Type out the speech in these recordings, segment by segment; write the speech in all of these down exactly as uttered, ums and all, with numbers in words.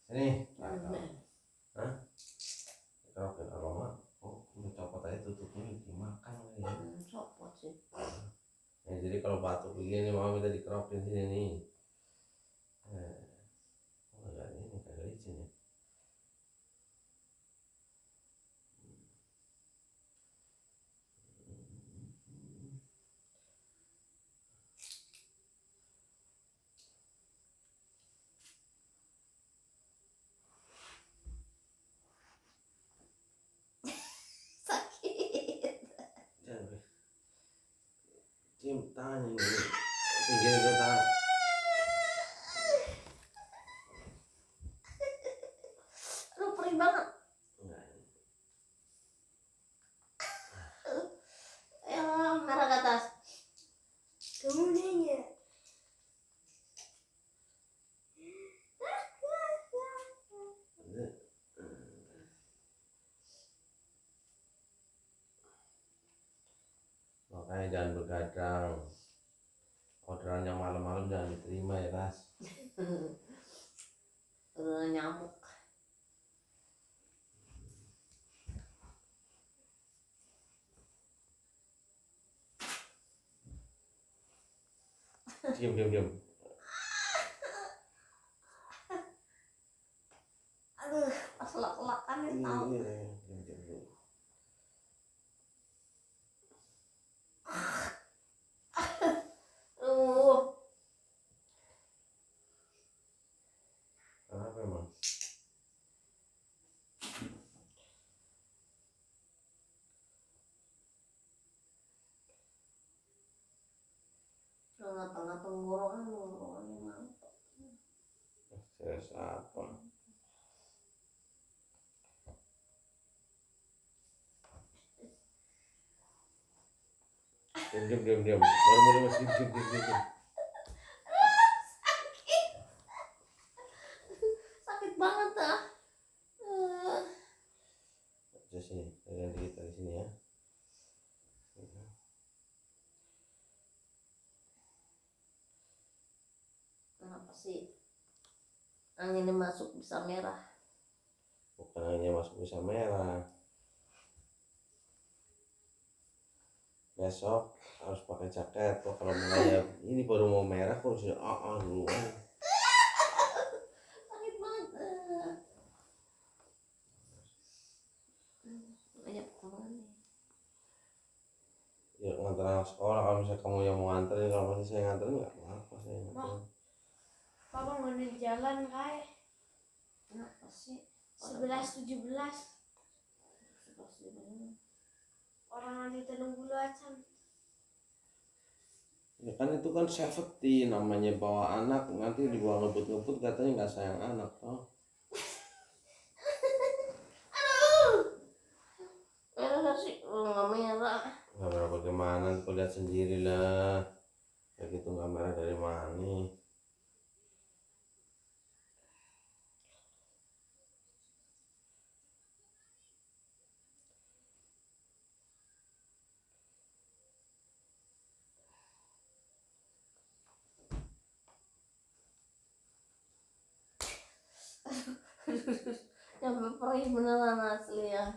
Ini hah? Kalau ke aroma, oh udah copot aja tutupnya dimakan ya. Copot sih. Ya, jadi kalau batuk begini mau minta dikeropin sini nih. Nah, oh enggak ini kagak licin ya. Cium tangan ini, pinggir itu tangan. Aduh perih banget. Enggak. Ya merah ke atas. Kemudiannya. Makanya jangan begadang. Orderan yang malam-malam jangan diterima ya Ras. Udah nyamuk. Diam diam diam. Aduh, pas lak-lakan ya tahu. Diam diam diam. Uh, Kenapa emang? ngapa-ngapa ngorokan ngorokannya mantap. Stres apa? Diam diam diam diam. Baru mulai masih diam diam diam. diam. Sakit. Sakit banget ah. Uh. Di sini, dari dikit dari sini ya. Kenapa sih anginnya masuk bisa merah? Bukan hanya masuk bisa merah. Besok harus pakai jaket. Kok kalau mulai ini baru mau merah kok sudah ah ah duluan. Sakit banget. Banyak kemana? Ya nganter anak sekolah kalau misalnya kamu yang mau nganterin, kalau masih saya nganterin nggak apa-apa saya nganterin. Papa mau di jalan kai. Kenapa sih? Sebelas tujuh belas. Sebelas di mana? Orang nanti tenung bulu acan. Ya kan itu kan safety namanya, bawa anak nanti dibawa ngebut-ngebut katanya nggak sayang anak toh. Merah sih, nggak merah. Nggak merah bagaimana? Kau lihat sendiri lah. Kayak gitu nggak merah dari mana? Yang perih beneran asli ya.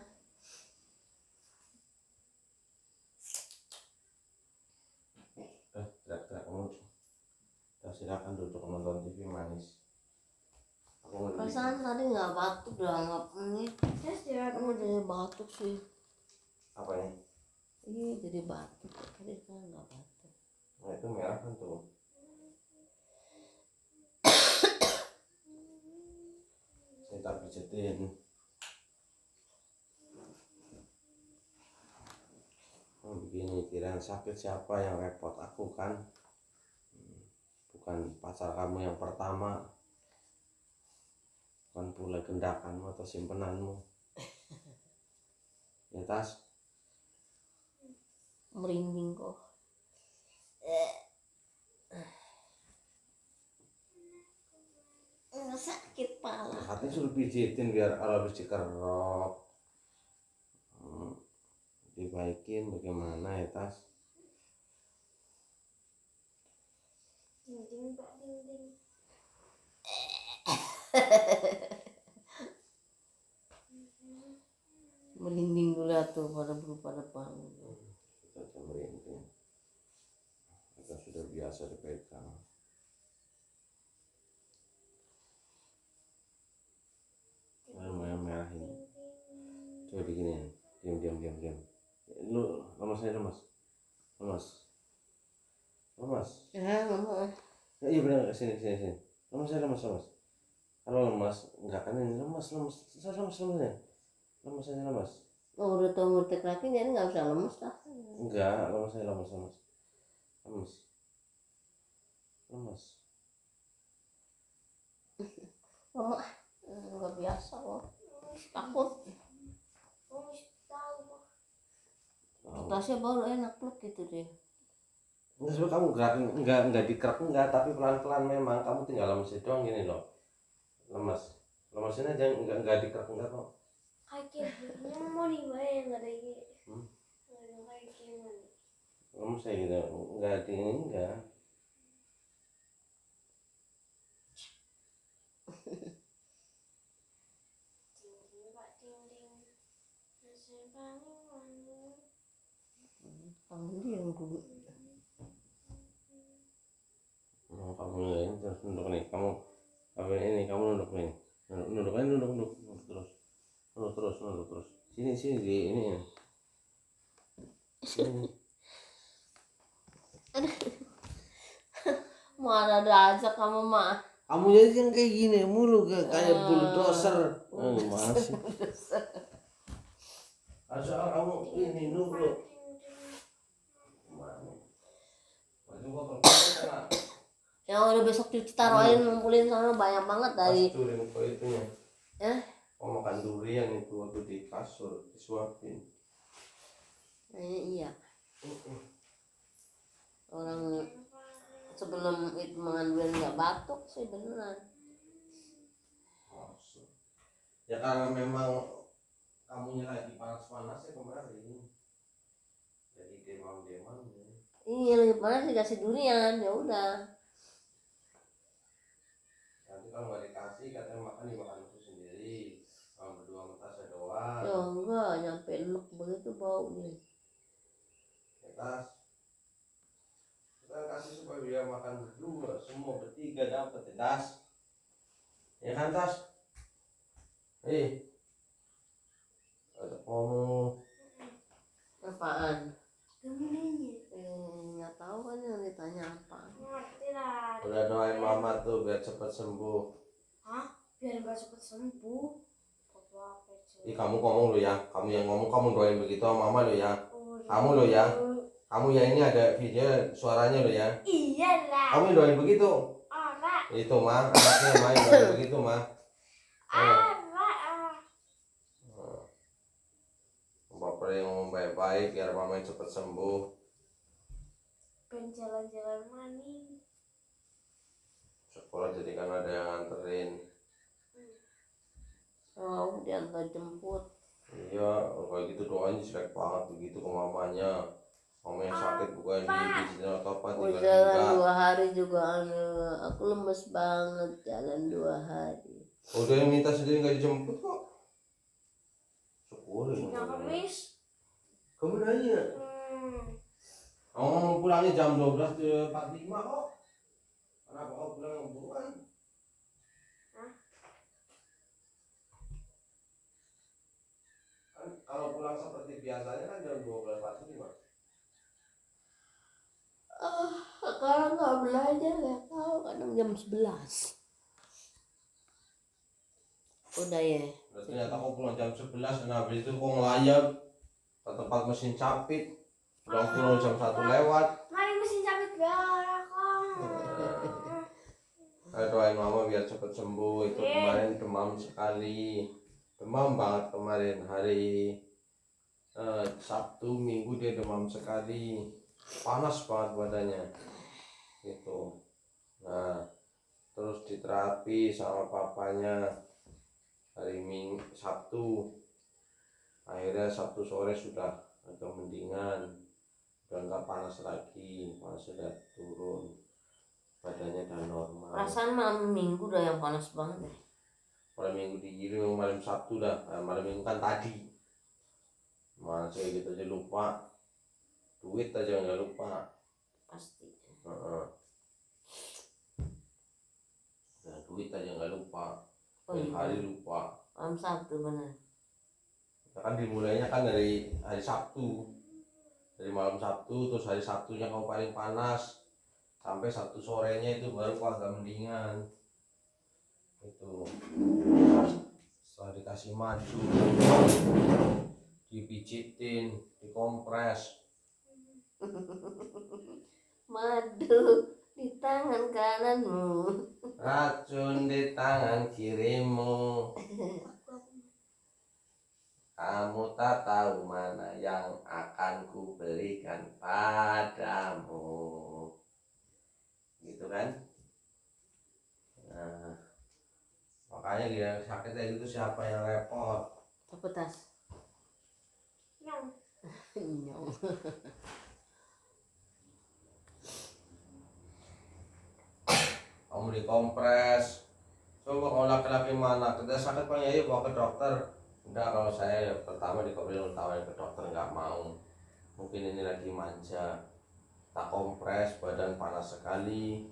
Eh, tidak-tidak kamu. Ya, silakan duduk nonton T V manis. Aku mau Perasaan tadi nggak batuk udah nggak menit. Terus dia Kamu jadi batuk sih. apa ini? Iya jadi batuk. Tadi kan nggak batuk. Nah itu merah kan tuh. Saya tak pijetin. Oh begini, kirain sakit siapa yang repot, aku kan. Bukan pacar kamu yang pertama, bukan pula gendakanmu atau simpenanmu. Ya Tas, Merinding kok. Sakit pala. hati suruh pijitin biar kalau habis dikerok hmm, dibaikin bagaimana ya Tas. ding ding pak ding ding. merinding dulu tuh pada belum pada bangun. Kita aja merinding. Kita sudah biasa dipegang. Merah-merah ini. Coba begini. Diam, diam, diam, diam. Lu, lemas saya lemas. Lemas. Lemas. Ya, mama. Ya, iya benar, sini, sini, sini. Lemas saya lemas, lemas. Kalau lemas, enggak kan ini lemas, lemas. Saya lemas, lemas ya. Lemas saya lemas. Oh, udah tau ngerti laki jadi nggak usah lemes lah. Enggak, lemas saya lemas, lemas. Lemas. Lemas. Mama, nggak biasa kok. Takut. Oh, mesti tahu mah. Tasnya baru enak loh gitu deh. Enggak, sebenarnya kamu gerak, enggak, enggak dikerak enggak, tapi pelan-pelan memang kamu tinggal lemes doang gini loh. Lemas. Lemasin aja, enggak, enggak dikerak enggak kok. Kaki ini mau dibayar nggak ada ini. Hmm? Nggak ada kaki mana. Lemes saya gitu, enggak di ini enggak. Tinggi pak tinggi. Nasi bangun. Kamu diam dulu. Oh, kamu ini terus nunduk nih, kamu apa ini kamu nunduk nih, nunduk, nunduk aja nunduk, nunduk, nunduk terus, nunduk terus, nunduk terus. Sini sini di ini. Sini. Mana ada aja kamu mah. Kamu jadi yang kayak gini mulu kayak bulldozer. Oh, masih. Asal kamu ini nunduk. Baju gua kalau Yang udah besok cuci taruhin ngumpulin sana banyak banget dari. pasturin kok itunya. Ya? Oh, makan durian itu waktu di kasur disuapin. Kayaknya iya. Orang sebelum itu makan durian nggak batuk sih beneran. Maksud. Ya karena memang kamunya lagi panas-panas ya kemarin. Jadi demam-demam ya. Iya lagi panas dikasih durian ya udah. Nanti kalau nggak dikasih katanya makan dimakan itu sendiri. Kalau berdua sama tasnya doang. Ya enggak nyampe enak begitu baunya. Ya tas. Kita kasih supaya dia makan berdua, semua bertiga dapat ya tas. Ya kan tas? Eh. Ada ngomong. Apaan? Kemudiannya. Eh nggak tahu kan yang ditanya apa. Ngerti lah. Udah doain mama tuh biar cepat sembuh. Hah? Biar nggak cepet sembuh. Apa apa sih? Ih, kamu ngomong lo ya, kamu yang ngomong kamu doain begitu sama mama lo ya. Kamu lo ya. Kamu ya ini ada video suaranya lo ya. Iya lah. Kamu yang doain begitu. Ora. Itu mah, anaknya main doain begitu mah. Ora. ah. Bapak yang ngomong baik-baik biar mama cepat sembuh. Pengen jalan-jalan maning. Sekolah jadi kan ada yang nganterin. Oh diantar jemput. Iya, kayak gitu doanya jelek banget begitu ke mamanya. Mama yang sakit bukan di atau apa Oh tinggal jalan tinggal. dua hari juga anu, aku lemes banget jalan dua hari. Udah yang minta sendiri nggak dijemput kok. Syukur. Yang kemis. Kamu nanya. Hmm. Oh, pulangnya jam dua belas empat puluh lima kok. Kenapa kau pulang yang buruan? Hah? Kan kalau pulang seperti biasanya kan jam dua belas empat puluh lima. Ah, sekarang nggak belajar nggak tahu kadang jam sebelas. Udah ya. Nah, ternyata kau pulang jam sebelas dan habis itu kau ngelayap ke tempat mesin capit. Pulang pulang jam satu lewat. Mari mesin capit berak kok. Saya doain mama biar cepet sembuh. Itu kemarin demam sekali. Demam banget kemarin hari eh, Sabtu Minggu dia demam sekali. Panas banget badannya. Gitu. Nah, terus diterapi sama papanya hari Minggu Sabtu. Akhirnya Sabtu sore sudah agak mendingan. Udah nggak panas lagi, panas sudah turun, badannya udah normal. Perasaan malam minggu udah yang panas banget deh. Malam minggu digiring malam Sabtu dah, nah, malam minggu kan tadi. Masa gitu aja lupa, duit aja nggak lupa. Pasti. Heeh. Nah, duit aja nggak lupa, Oh hari, iya. hari lupa. Malam Sabtu benar. Ya kan dimulainya kan dari hari Sabtu, dari malam Sabtu, terus hari Sabtunya kau paling panas sampai Sabtu sorenya itu baru kau agak mendingan itu. Setelah dikasih madu, dipijitin, dikompres, Madu di tangan kananmu. racun di tangan kirimu, kamu tak tahu mana yang akan ku berikan padamu, gitu kan. Nah, makanya dia sakit kayak gitu siapa yang repot? Apa tas? Yang Nyong. Kamu dikompres. Coba kalau laki-laki mana kita sakit pak ya bawa ke dokter. Enggak, kalau saya ya pertama dikompres tawarin ke dokter nggak mau. Mungkin ini lagi manja. Tak kompres, badan panas sekali.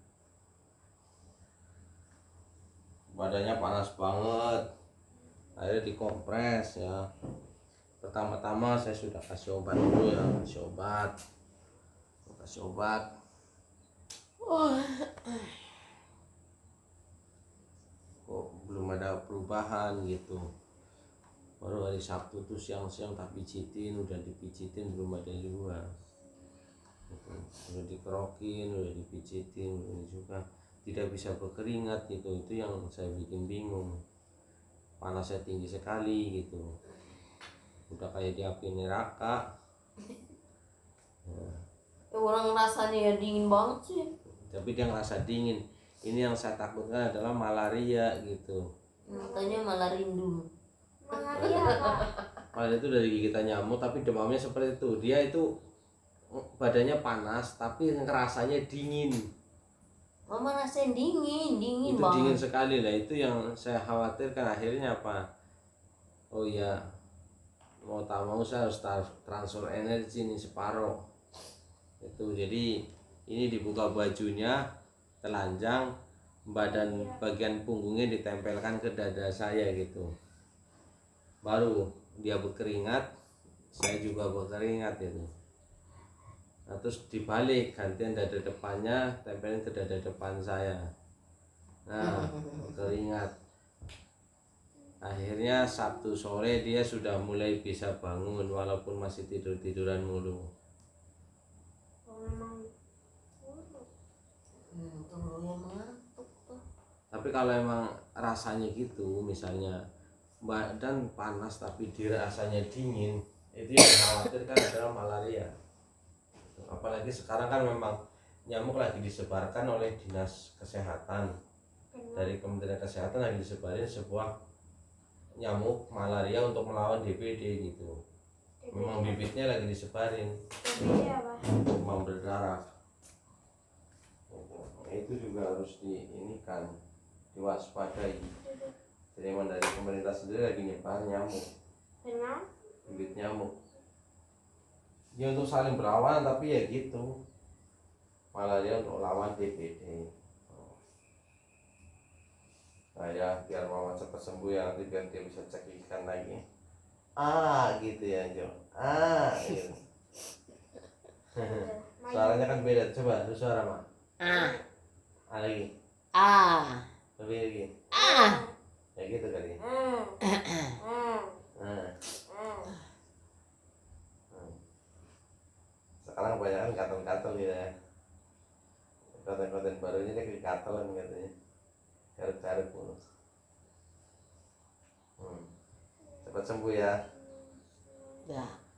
Badannya panas banget. Akhirnya dikompres ya. Pertama-tama saya sudah kasih obat dulu ya, kasih obat. Kasih obat. Kok belum ada perubahan gitu. Baru hari Sabtu tuh siang-siang tak pijitin, udah dipijitin belum ada juga gitu. Udah dikerokin, udah dipijitin, udah juga tidak bisa berkeringat gitu. Itu yang saya bikin bingung, panasnya tinggi sekali gitu, udah kayak di api neraka ya. Orang rasanya ya dingin banget sih. Tapi dia ngerasa dingin. Ini yang saya takutkan adalah malaria gitu. Matanya malah rindu. malaria apa? Malaria itu dari gigitan nyamuk, tapi demamnya seperti itu. Dia itu badannya panas, tapi ngerasanya dingin. Mama rasain dingin, dingin Itu banget. dingin sekali lah. Itu yang saya khawatirkan akhirnya apa? Oh iya, mau tak mau saya harus transfer energi nih separuh. Itu jadi ini dibuka bajunya, telanjang, badan bagian punggungnya ditempelkan ke dada saya gitu. Baru dia berkeringat, saya juga berkeringat itu. Nah, terus dibalik, gantian dada depannya tempelin ke dada depan saya. Nah, berkeringat. Akhirnya Sabtu sore dia sudah mulai bisa bangun walaupun masih tidur-tiduran mulu. Oh, memang Hmm, tuh yang mengantuk tuh. Tapi kalau emang rasanya gitu, misalnya badan panas tapi dirasanya dingin, itu yang dikhawatirkan adalah malaria. Apalagi sekarang kan memang nyamuk lagi disebarkan oleh dinas kesehatan, dari Kementerian Kesehatan lagi disebarin sebuah nyamuk malaria untuk melawan D B D gitu. Memang bibitnya lagi disebarin, D B D apa? demam berdarah. Itu juga harus diinikan, diwaspadai. Jadi memang dari pemerintah sendiri lagi nyebar nyamuk, Dengan bibit nyamuk. Ya untuk saling berlawanan, tapi ya gitu. Malaria untuk lawan D B D. Nah ya biar mama cepat sembuh ya, nanti biar dia bisa cek ikan lagi. Ah gitu ya Jo. Ah gitu. Suaranya kan beda. Coba lu suara mak. Ah, Ah lagi. ah, Lebih lagi. ah. Ya gitu kali. hmm. Hmm. Nah, Hmm. sekarang kebanyakan katel-katel ya. Konten-konten barunya dia kekatelan katanya. Garuk-garuk mulu. Hmm. Cepat sembuh ya. Ya.